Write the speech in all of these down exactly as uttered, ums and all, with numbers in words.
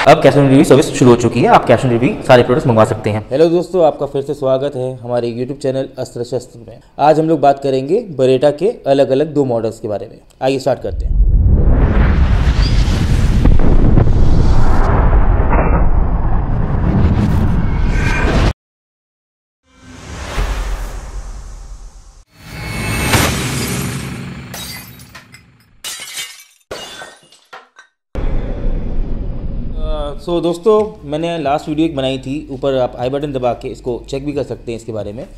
अब cash on delivery service शुरू हो चुकी है। आप कैश ऑन डिलीवरी सारे प्रोडक्ट्स मंगवा सकते हैं। हेलो दोस्तों, आपका फिर से स्वागत है हमारे यूट्यूब चैनल अस्त्र शस्त्र में। आज हम लोग बात करेंगे बरेटा के अलग अलग दो मॉडल्स के बारे में। आइए स्टार्ट करते हैं। सो so, दोस्तों मैंने लास्ट वीडियो एक बनाई थी, ऊपर आप आई बटन दबा के इसको चेक भी कर सकते हैं इसके बारे में।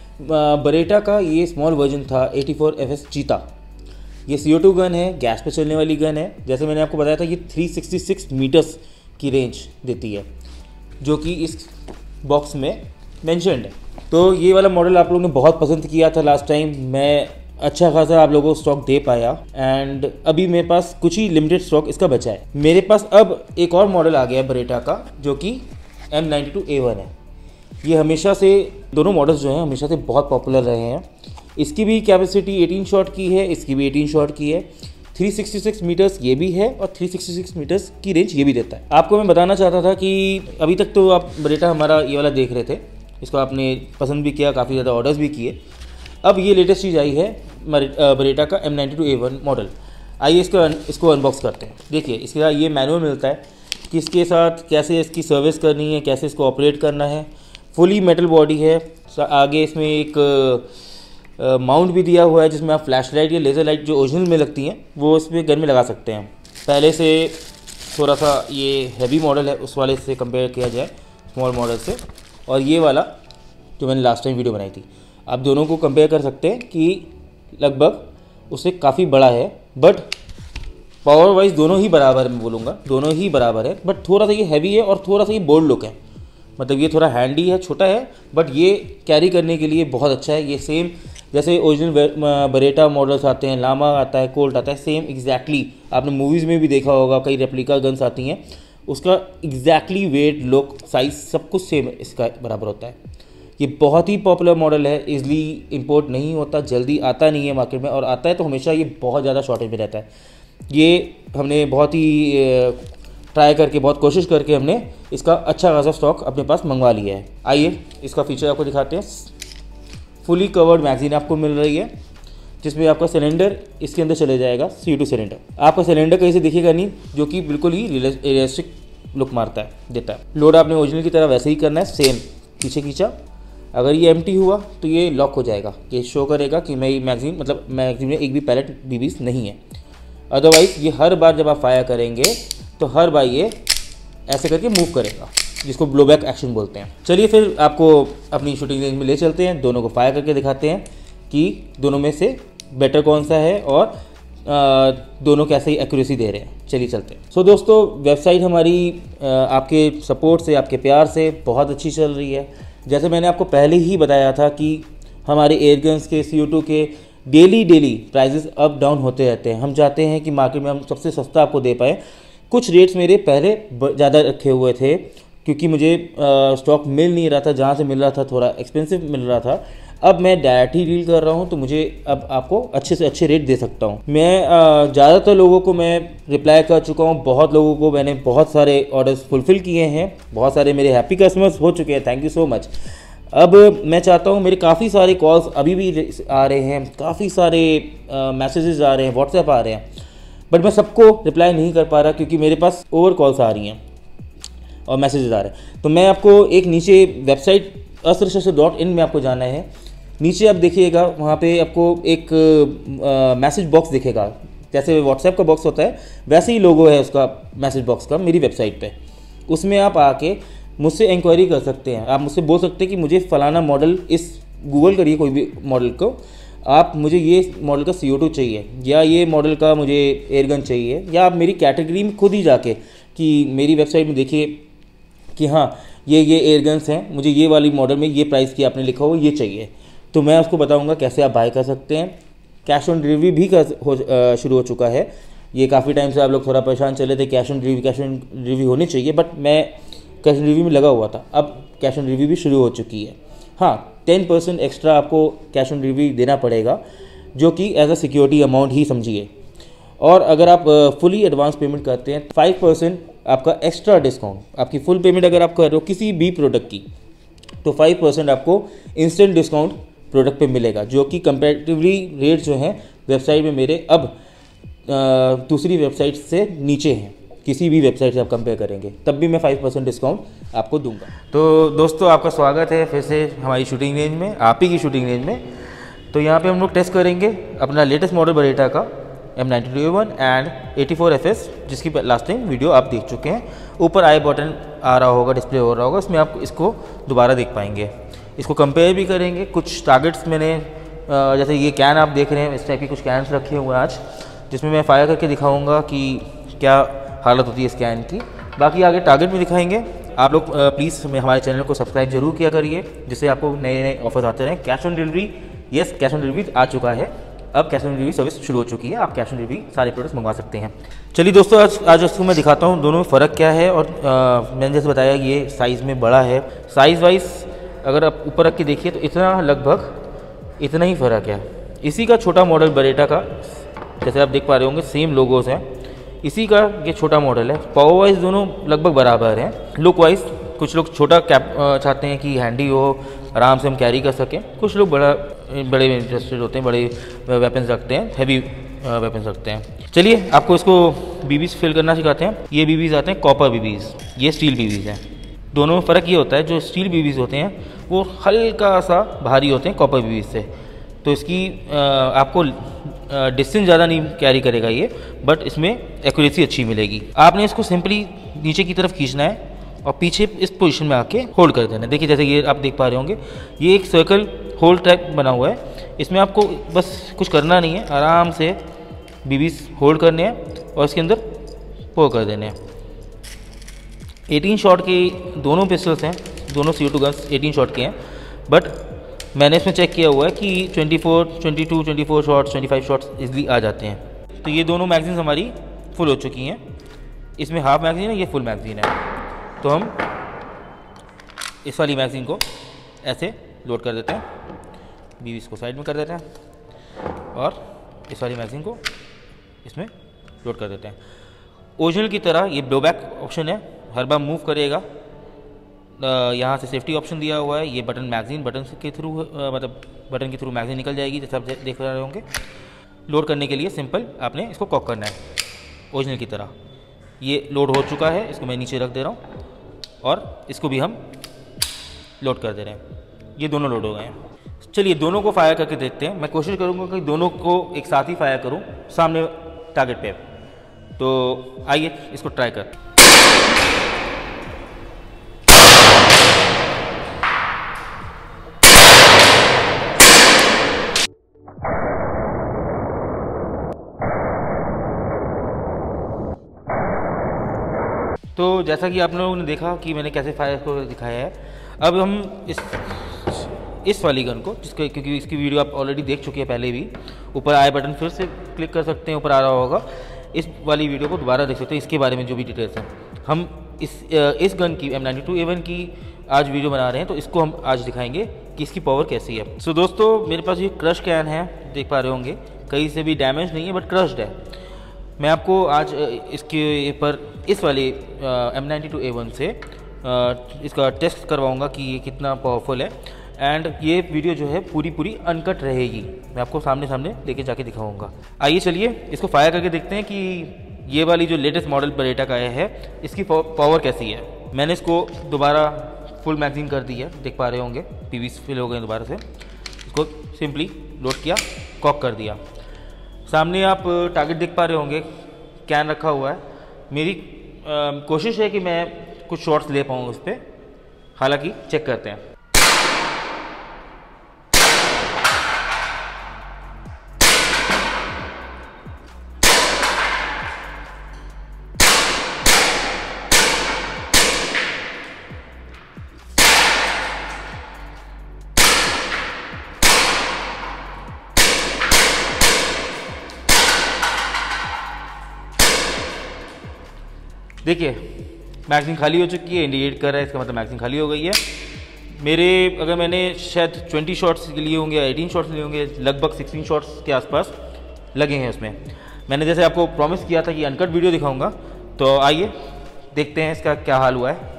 बरेटा का ये स्मॉल वर्जन था eighty four F S cheetah. ये सी ओ टू गन है, गैस पे चलने वाली गन है। जैसे मैंने आपको बताया था ये थ्री सिक्सटी सिक्स मीटर्स की रेंज देती है, जो कि इस बॉक्स में मैंशनड है। तो ये वाला मॉडल आप लोगों ने बहुत पसंद किया था लास्ट टाइम। मैं अच्छा खासा आप लोगों को स्टॉक दे पाया एंड अभी मेरे पास कुछ ही लिमिटेड स्टॉक इसका बचा है। मेरे पास अब एक और मॉडल आ गया है बरेटा का, जो कि M ninety two A one है। ये हमेशा से दोनों मॉडल्स जो हैं हमेशा से बहुत पॉपुलर रहे हैं। इसकी भी कैपेसिटी एटीन शॉट की है, इसकी भी एटीन शॉट की है। थ्री सिक्सटी सिक्स मीटर्स ये भी है और थ्री सिक्सटी सिक्स मीटर्स की रेंज ये भी देता है। आपको मैं बताना चाहता था कि अभी तक तो आप बरेटा हमारा ये वाला देख रहे थे, इसको आपने पसंद भी किया, काफ़ी ज़्यादा ऑर्डर्स भी किए। अब ये लेटेस्ट चीज़ आई है बरेटा का M ninety two A one model. आइए इसको इसको अनबॉक्स करते हैं। देखिए इसके साथ ये मैनुअल मिलता है कि इसके साथ कैसे इसकी सर्विस करनी है, कैसे इसको ऑपरेट करना है। फुली मेटल बॉडी है। आगे इसमें एक माउंट भी दिया हुआ है जिसमें आप फ्लैश लाइट या लेज़र लाइट जो ओरिजिनल में लगती हैं वो इसमें घर में लगा सकते हैं। पहले से थोड़ा सा ये हैवी मॉडल है, उस वाले से कंपेयर किया जाए स्मॉल मॉडल से, और ये वाला जो मैंने लास्ट टाइम वीडियो बनाई थी, आप दोनों को कंपेयर कर सकते हैं कि लगभग उससे काफ़ी बड़ा है। बट पावर वाइज दोनों ही बराबर है, मैं बोलूँगा दोनों ही बराबर है। बट थोड़ा सा ये हैवी है और थोड़ा सा ये बोल्ड लुक है। मतलब ये थोड़ा हैंडी है, छोटा है, बट ये कैरी करने के लिए बहुत अच्छा है। ये सेम जैसे ओरिजिनल बरेटा मॉडल्स आते हैं, लामा आता है, कोल्ट आता है, सेम एग्जैक्टली आपने मूवीज़ में भी देखा होगा, कई रेप्लिका गन्स आती हैं, उसका एग्जैक्टली वेट, लुक, साइज़ सब कुछ सेम इसका बराबर होता है। ये बहुत ही पॉपुलर मॉडल है, इजली इंपोर्ट नहीं होता, जल्दी आता नहीं है मार्केट में, और आता है तो हमेशा ये बहुत ज़्यादा शॉर्टेज में रहता है। ये हमने बहुत ही ट्राई करके, बहुत कोशिश करके हमने इसका अच्छा खासा स्टॉक अपने पास मंगवा लिया है। आइए इसका फीचर आपको दिखाते हैं। फुली कवर्ड मैगजीन आपको मिल रही है, जिसमें आपका सिलेंडर इसके अंदर चले जाएगा, सी टू सिलेंडर। आपका सिलेंडर कहीं से दिखेगा नहीं, जो कि बिल्कुल ही रियलिस्टिक लुक मारता है, देता है। लोड आपने ओरिजिनल की तरह वैसे ही करना है, सेम पीछे खींचा। अगर ये एम्प्टी हुआ तो ये लॉक हो जाएगा, ये शो करेगा कि मेरी मैगजीन, मतलब मैगजीन में एक भी पैलेट बीबीस नहीं है। अदरवाइज़ ये हर बार जब आप फायर करेंगे तो हर बार ये ऐसे करके मूव करेगा, जिसको ब्लोबैक एक्शन बोलते हैं। चलिए फिर आपको अपनी शूटिंग रेंज में ले चलते हैं, दोनों को फायर करके दिखाते हैं कि दोनों में से बेटर कौन सा है और आ, दोनों कैसे ही एक्यूरेसी दे रहे हैं। चलिए चलते हैं। सो so, दोस्तों वेबसाइट हमारी आ, आपके सपोर्ट से, आपके प्यार से बहुत अच्छी चल रही है। जैसे मैंने आपको पहले ही बताया था कि हमारे एयरगन्स के, सी ओ टू के daily daily prices up down होते रहते हैं। हम चाहते हैं कि मार्केट में हम सबसे सस्ता आपको दे पाएँ। कुछ रेट्स मेरे पहले ज़्यादा रखे हुए थे क्योंकि मुझे स्टॉक मिल नहीं रहा था, जहाँ से मिल रहा था थोड़ा एक्सपेंसिव मिल रहा था। अब मैं डायरेक्ट ही डील कर रहा हूँ तो मुझे अब आपको अच्छे से अच्छे रेट दे सकता हूँ। मैं ज़्यादातर लोगों को मैं रिप्लाई कर चुका हूँ, बहुत लोगों को मैंने बहुत सारे ऑर्डर्स फुलफ़िल किए हैं, बहुत सारे मेरे हैप्पी कस्टमर्स हो चुके हैं, थैंक यू सो मच। अब मैं चाहता हूँ, मेरे काफ़ी सारे कॉल्स अभी भी आ रहे हैं, काफ़ी सारे मैसेजेस आ रहे हैं, व्हाट्सएप आ रहे हैं, बट मैं सबको रिप्लाई नहीं कर पा रहा क्योंकि मेरे पास ओवर कॉल्स आ रही हैं और मैसेजेस आ रहे हैं। तो मैं आपको एक नीचे वेबसाइट अस्त्र शस्त्र डॉट इन में आपको जाना है। नीचे आप देखिएगा, वहाँ पे आपको एक मैसेज बॉक्स दिखेगा, जैसे व्हाट्सएप का बॉक्स होता है वैसे ही लोगो है उसका, मैसेज बॉक्स का, मेरी वेबसाइट पे। उसमें आप आके मुझसे इंक्वायरी कर सकते हैं। आप मुझसे बोल सकते हैं कि मुझे फ़लाना मॉडल, इस गूगल करिए कोई भी मॉडल को, आप मुझे ये मॉडल का सी ओ टू चाहिए, या ये मॉडल का मुझे एयरगन चाहिए, या आप मेरी कैटेगरी में खुद ही जाके कि मेरी वेबसाइट में देखिए कि हाँ ये ये एयरगन्स हैं, मुझे ये वाली मॉडल में ये प्राइस की आपने लिखा हो, ये चाहिए, तो मैं उसको बताऊंगा कैसे आप बाय कर सकते हैं। कैश ऑन डिलीवरी भी कर हो शुरू हो चुका है। ये काफ़ी टाइम से आप लोग थोड़ा परेशान चले थे, cash on delivery cash on delivery होनी चाहिए, बट मैं कैश ऑन डिलीवरी में लगा हुआ था। अब कैश ऑन डिलीवरी भी शुरू हो चुकी है। हाँ, टेन परसेंट एक्स्ट्रा आपको कैश ऑन डिलीवरी देना पड़ेगा, जो कि एज अ सिक्योरिटी अमाउंट ही समझिए। और अगर आप फुली एडवांस पेमेंट करते हैं फाइव परसेंट आपका एक्स्ट्रा डिस्काउंट, आपकी फुल पेमेंट अगर आप कर रहे हो किसी भी प्रोडक्ट की तो फाइव परसेंट आपको इंस्टेंट डिस्काउंट प्रोडक्ट पे मिलेगा, जो कि कंपैरेटिवली रेट जो है वेबसाइट में मेरे अब दूसरी वेबसाइट से नीचे हैं। किसी भी वेबसाइट से आप कंपेयर करेंगे तब भी मैं फाइव परसेंट डिस्काउंट आपको दूंगा। तो दोस्तों आपका स्वागत है फिर से हमारी शूटिंग रेंज में, आप ही की शूटिंग रेंज में। तो यहाँ पे हम लोग टेस्ट करेंगे अपना लेटेस्ट मॉडल बरेटा का M ninety two A one and eighty four F S, जिसकी लास्ट टाइम वीडियो आप देख चुके हैं। ऊपर आई बटन आ रहा होगा, डिस्प्ले हो रहा होगा, इसमें आप इसको दोबारा देख पाएंगे। इसको कंपेयर भी करेंगे। कुछ टारगेट्स मैंने जैसे ये कैन आप देख रहे हैं, इस टाइप की कुछ कैन्स रखे हुए हैं आज, जिसमें मैं फायर करके दिखाऊंगा कि क्या हालत होती है इस कैन की। बाकी आगे टारगेट भी दिखाएंगे। आप लोग प्लीज़ हमारे चैनल को सब्सक्राइब जरूर किया करिए, जिससे आपको नए नए ऑफर्स आते रहें। Cash on delivery, yes cash on delivery आ चुका है, अब कैश ऑन डिलीवरी सर्विस शुरू हो चुकी है। आप कैश ऑन डिलीवरी सारे प्रोडक्ट्स मंगवा सकते हैं। चलिए दोस्तों आज आज उसको मैं दिखाता हूँ दोनों में फ़र्क क्या है। और आ, मैंने जैसे बताया ये साइज़ में बड़ा है। साइज़ वाइज अगर आप ऊपर रख के देखिए तो इतना लगभग इतना ही फ़र्क है। इसी का छोटा मॉडल बरेटा का, जैसे आप देख पा रहे होंगे सेम लोगोस हैं, इसी का ये छोटा मॉडल है। पावर वाइज दोनों लगभग बराबर हैं। लुक वाइज कुछ लोग छोटा कैप चाहते हैं कि हैंडी हो, आराम से हम कैरी कर सकें। कुछ लोग बड़ा बड़े इंटरेस्टेड होते हैं, बड़े वेपन्स रखते हैं, हैवी वेपन्स रखते हैं। चलिए आपको इसको बीबीज फिल करना सिखाते हैं। ये बीबीज आते हैं कॉपर बीबीज, ये स्टील बीबीज हैं। दोनों में फ़र्क ये होता है, जो स्टील बीबीज होते हैं वो हल्का सा भारी होते हैं कॉपर बीबीज से, तो इसकी आपको डिस्टेंस ज़्यादा नहीं कैरी करेगा ये, बट इसमें एक्यूरेसी अच्छी मिलेगी। आपने इसको सिंपली नीचे की तरफ खींचना है और पीछे इस पोजीशन में आके होल्ड कर देना है। देखिए जैसे ये आप देख पा रहे होंगे, ये एक सर्कल होल्ड टाइप बना हुआ है। इसमें आपको बस कुछ करना नहीं है, आराम से बीबीज होल्ड करने हैं और इसके अंदर पोर कर देने हैं। एटीन शॉट के दोनों पिस्टल्स हैं, दोनों C O two guns eighteen shot के हैं, बट मैंने इसमें चेक किया हुआ है कि twenty four, twenty two, twenty four shots, twenty five shots easily आ जाते हैं। तो ये दोनों मैगजीन्स हमारी फुल हो चुकी हैं। इसमें हाफ मैगजीन है, ये फुल मैगजीन है। तो हम इस वाली मैगजीन को ऐसे लोड कर देते हैं, बीबीज को साइड में कर देते हैं और इस वाली मैगजीन को इसमें लोड कर देते हैं। ओरिजिनल की तरह ये ब्लोबैक ऑप्शन है, हर बार मूव करेगा। यहाँ से सेफ्टी ऑप्शन दिया हुआ है। ये बटन मैगजीन बटन के थ्रू मतलब बटन के थ्रू मैगजीन निकल जाएगी, जैसे आप देख रहे होंगे। लोड करने के लिए सिंपल आपने इसको कॉक करना है ओरिजिनल की तरह। ये लोड हो चुका है, इसको मैं नीचे रख दे रहा हूँ और इसको भी हम लोड कर दे रहे हैं। ये दोनों लोड हो गए हैं। चलिए दोनों को फायर करके देखते हैं। मैं कोशिश करूँगा कि दोनों को एक साथ ही फायर करूँ सामने टारगेट पे। तो आइए इसको ट्राई कर। तो जैसा कि आप लोगों ने देखा कि मैंने कैसे फायर को दिखाया है, अब हम इस इस वाली गन को, जिसको क्योंकि इसकी वीडियो आप ऑलरेडी देख चुके हैं पहले भी, ऊपर आई बटन फिर से क्लिक कर सकते हैं, ऊपर आ रहा होगा। इस वाली वीडियो को दोबारा देख सकते हैं, इसके बारे में जो भी डिटेल्स हैं। हम इस इस गन की M ninety two A one की आज वीडियो बना रहे हैं, तो इसको हम आज दिखाएंगे कि इसकी पावर कैसी है। सो so, दोस्तों मेरे पास ये क्रश कैन है, देख पा रहे होंगे, कहीं से भी डैमेज नहीं है बट क्रश्ड है। मैं आपको आज इसके पर इस वाले M ninety two A one से इसका टेस्ट करवाऊंगा कि ये कितना पावरफुल है। एंड ये वीडियो जो है पूरी पूरी अनकट रहेगी, मैं आपको सामने सामने लेके जाके दिखाऊंगा। आइए चलिए इसको फायर करके देखते हैं कि ये वाली जो लेटेस्ट मॉडल बरेटा का है इसकी पावर कैसी है। मैंने इसको दोबारा फुल मैगजीन कर दी है, देख पा रहे होंगे पीवीस फिल हो गए दोबारा से। इसको सिंपली लोड किया, कॉक कर दिया। सामने आप टारगेट देख पा रहे होंगे, कैन रखा हुआ है। मेरी आ, कोशिश है कि मैं कुछ शॉट्स ले पाऊँ उस पर, हालांकि चेक करते हैं। देखिए मैगजीन खाली हो चुकी है, इंडिकेट कर रहा है, इसका मतलब मैगजीन खाली हो गई है। मेरे अगर मैंने शायद ट्वेंटी शॉट्स लिए होंगे या एटीन शॉट्स लिए होंगे, लगभग सिक्सटीन शॉट्स के आसपास लगे हैं उसमें। मैंने जैसे आपको प्रॉमिस किया था कि अनकट वीडियो दिखाऊंगा, तो आइए देखते हैं इसका क्या हाल हुआ है।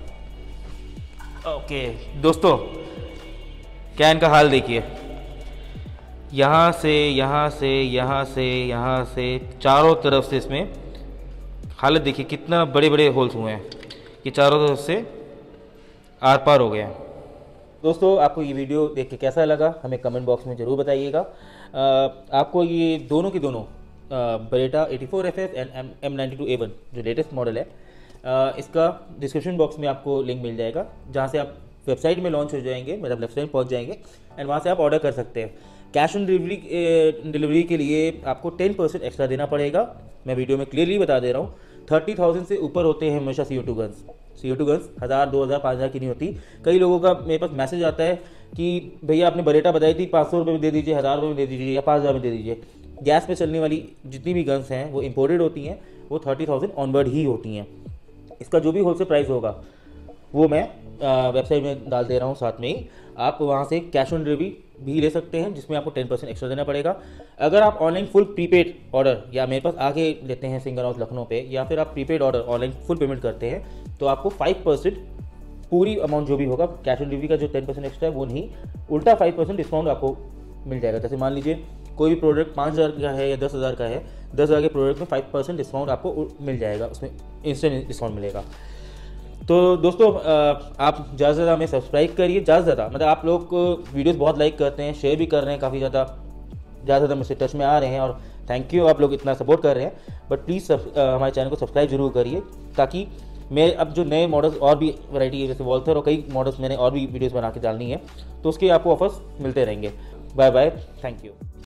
ओके दोस्तों, क्या इनका हाल देखिए, यहाँ से यहाँ से यहाँ से यहाँ से चारों तरफ से इसमें हालत देखिए, कितना बड़े बड़े होल्स हुए हैं कि चारों तरफ से आर पार हो गया। दोस्तों, आपको ये वीडियो देख के कैसा लगा हमें कमेंट बॉक्स में ज़रूर बताइएगा। आपको ये दोनों की दोनों Beretta eighty four F S and M ninety two A one जो लेटेस्ट मॉडल है, आ, इसका डिस्क्रिप्शन बॉक्स में आपको लिंक मिल जाएगा, जहाँ से आप वेबसाइट में लॉन्च हो जाएंगे, मतलब वेबसाइट पहुँच जाएंगे एंड वहाँ से आप ऑर्डर कर सकते हैं। कैश ऑन डिलीवरी डिलीवरी के लिए आपको टेन परसेंट एक्स्ट्रा देना पड़ेगा। मैं वीडियो में क्लियरली बता दे रहा हूँ, थर्टी थाउजेंड से ऊपर होते हैं हमेशा C O two guns. C O two guns हज़ार दो हज़ार पाँच हज़ार की नहीं होती। कई लोगों का मेरे पास मैसेज आता है कि भैया आपने बरेटा बताई थी, पाँच सौ रुपये में दे दीजिए, हज़ार रुपये में दे दीजिए या पाँच हज़ार में दे दीजिए। गैस पे चलने वाली जितनी भी गन्स हैं वो इंपोर्टेड होती हैं, वो थर्टी थाउजेंड ऑनवर्ड ही होती हैं। इसका जो भी होलसेल प्राइस होगा वो मैं वेबसाइट में डाल दे रहा हूँ साथ में ही। आप वहाँ से कैश ऑन डिलीवरी भी ले सकते हैं, जिसमें आपको टेन परसेंट एक्स्ट्रा देना पड़ेगा। अगर आप ऑनलाइन फुल प्रीपेड ऑर्डर या मेरे पास आके लेते हैं सिंगर हाउस लखनऊ पे, या फिर आप prepaid order online full payment करते हैं, तो आपको फाइव परसेंट पूरी अमाउंट जो भी होगा, कैश ऑन डिलीवरी का जो टेन परसेंट एक्स्ट्रा है वो नहीं, उल्टा फाइव परसेंट डिस्काउंट आपको मिल जाएगा। जैसे मान लीजिए कोई भी प्रोडक्ट पाँच हज़ार का है या दस हज़ार का है, दस हज़ार के प्रोडक्ट में फाइव परसेंट डिस्काउंट आपको मिल जाएगा, उसमें इंस्टेंट डिस्काउंट मिलेगा। तो दोस्तों, आप ज़्यादा से ज़्यादा हमें सब्सक्राइब करिए, ज़्यादा से ज़्यादा, मतलब आप लोग वीडियोस बहुत लाइक करते हैं, शेयर भी कर रहे हैं, काफ़ी ज़्यादा ज़्यादा से ज़्यादा मुझसे टच में आ रहे हैं और थैंक यू, आप लोग इतना सपोर्ट कर रहे हैं। बट प्लीज़ हमारे चैनल को सब्सक्राइब जरूर करिए, ताकि मैं अब जो नए मॉडल्स और भी वैरायटी है, जैसे वॉल्थर और कई मॉडल्स मैंने और भी वीडियोज़ बना के डालनी है, तो उसके आपको ऑफर्स मिलते रहेंगे। Bye bye, thank you.